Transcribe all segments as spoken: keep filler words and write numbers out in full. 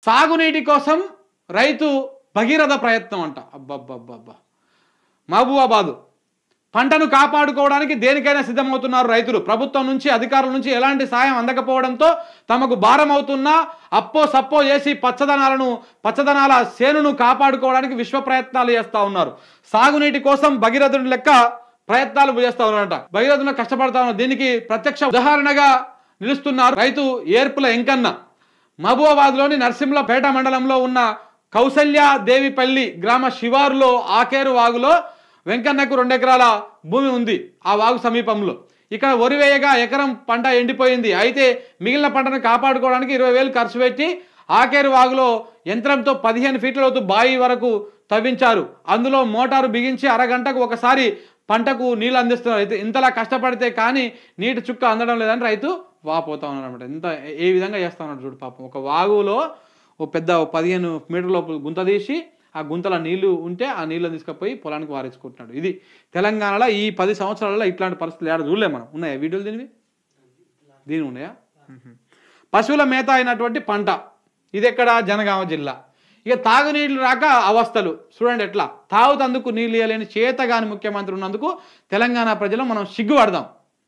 సాగునీటి కోసం రైతు భగీరథ ప్రయత్నం అంట. అబ్బబ్బబ్బబ్బా. మహబూబాబాదు పంటను కాపాడుకోవడానికి దేనికైనా సిద్ధమవుతున్నారు రైతులు. ప్రభుత్వం నుంచి అధికారుల నుంచి ఎలాంటి సాయం అందకపోవడంతో తమకు భారం అవుతున్నా అప్పో సప్పో చేసి పచ్చదనాలను పచ్చదనాల సేనును కాపాడుకోవడానికి విశ్వ ప్రయత్నాలు చేస్తూ ఉన్నారు. సాగునీటి కోసం భగీరథుని లెక్క ప్రయత్నాలు చేస్తూ ఉన్నారట. భగీరథులు కష్టపడతా ఉన్నారు. దీనికి ప్రత్యక్ష ఉదాహరణగా నిలుస్తున్నారు రైతు ఏర్పుల ఎంకన్న. మహబూబాబాద్లోని నర్సింహులపేట మండలంలో ఉన్న కౌసల్యాదేవిపల్లి గ్రామ శివారులో ఆకేరు వాగులో వెంకన్నకు రెండు ఎకరాల భూమి ఉంది. ఆ వాగు సమీపంలో ఇక్కడ వరి వేయగా ఎకరం పంట ఎండిపోయింది. అయితే మిగిలిన పంటను కాపాడుకోవడానికి ఇరవై వేలు ఖర్చు పెట్టి ఆకేరు వాగులో యంత్రంతో పదిహేను ఫీట్ల లోతు బావి వరకు తవ్వించారు. అందులో మోటారు బిగించి అరగంటకు ఒకసారి పంటకు నీళ్ళు అందిస్తున్నారు. అయితే ఇంతలా కష్టపడితే కానీ నీటి చుక్క అందడం లేదని రైతు వాపోతా ఉన్నారు అనమాట. ఇంత ఏ విధంగా చేస్తా ఉన్నాడు చూడు పాపం. ఒక వాగులో ఓ పెద్ద పదిహేను మీటర్ లోపు గుంత తీసి ఆ గుంతల నీళ్లు ఉంటే ఆ నీళ్ళని తీసుకుపోయి పొలానికి వారించుకుంటున్నాడు. ఇది తెలంగాణలో ఈ పది సంవత్సరాలలో ఇట్లాంటి పరిస్థితులు ఏడ చూడలే మనం. ఉన్నాయా వీడియోలు దీనివి? దీని ఉన్నాయా? పశువుల మేత అయినటువంటి పంట ఇది ఎక్కడ? జనగామ జిల్లా. ఇక తాగునీళ్ళు రాక అవస్థలు చూడండి ఎట్లా. తాగుతందుకు నీళ్ళు ఇవ్వలేని చేతగాని ముఖ్యమంత్రి ఉన్నందుకు తెలంగాణ ప్రజలు మనం సిగ్గుపడదాం.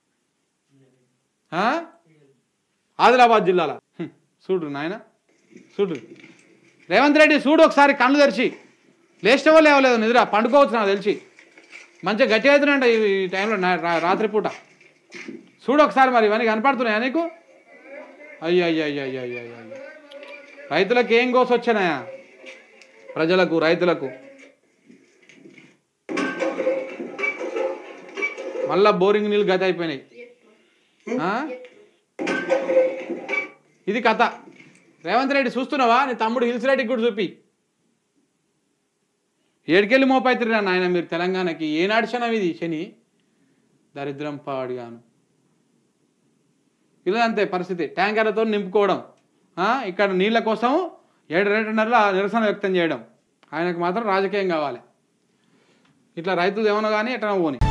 ఆదిలాబాద్ జిల్లాలో చూడు నాయన, చూడు రేవంత్ రెడ్డి చూడు ఒకసారి కళ్ళు తెరిచి. లేచినవో లేవలేదు నిద్ర, పండుకోవచ్చు నాకు తెలిసి. మంచిగా గట్టి అవుతున్నాయంట ఈ టైంలో రాత్రిపూట. చూడు ఒకసారి. మరి ఇవన్నీ కనపడుతున్నాయా నీకు? అయ్యో అయ్యో అయ్యో అయ్యో అయ్యో అయ్యో. రైతులకు ఏం కోసి వచ్చినాయా? ప్రజలకు, రైతులకు. మళ్ళా బోరింగ్ నీళ్ళు గతి అయిపోయినాయి. ఇది కథ. రేవంత్ రెడ్డి చూస్తున్నావా? నీ తమ్ముడు హిల్స్ రెడ్డికి కూడా చూపి. ఏడుకెళ్ళి మోపైతురు నాయన మీరు తెలంగాణకి. ఏనాడు శనం ఇది? శని దరిద్రం పాడిగాను. ఇలా అంతే పరిస్థితి. ట్యాంకర్లతో నింపుకోవడం, ఇక్కడ నీళ్ళ కోసం ఏడు రెండున్నరల నిరసన వ్యక్తం చేయడం. ఆయనకు మాత్రం రాజకీయం కావాలి. ఇట్లా రైతులు ఏమన్నా కానీ ఎట్లా పోని.